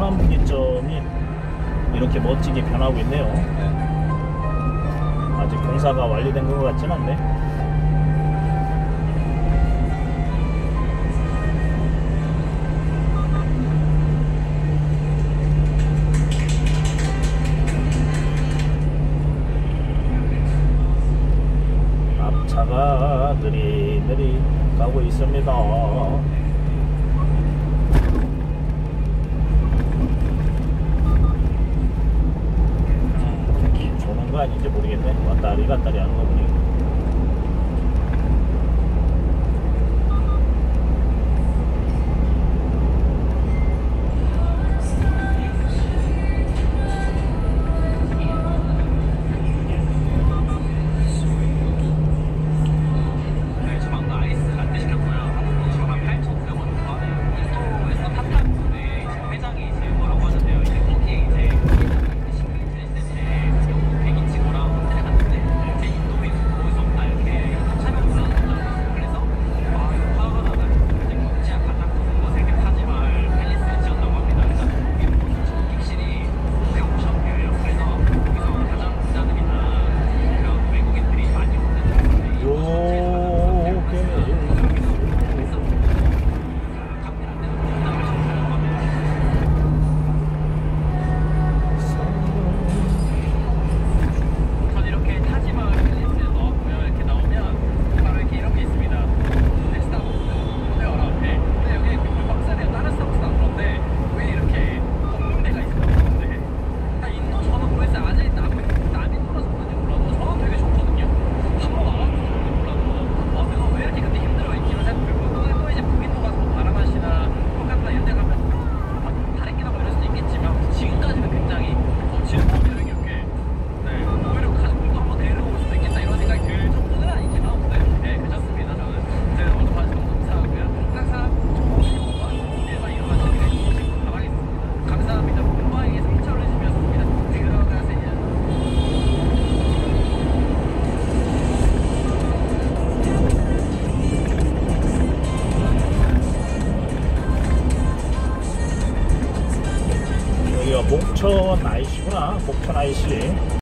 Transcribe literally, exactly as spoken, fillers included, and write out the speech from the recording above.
천안분기점이 이렇게 멋지게 변하고 있네요. 아직 공사가 완료된 것 같진 않네. 앞차가 느릿느릿 가고 있습니다. 조는 거 아닌지 모르겠네. 왔다리 갔다리 하는 거 보니. 목천 아이씨구나. 목천 아이씨.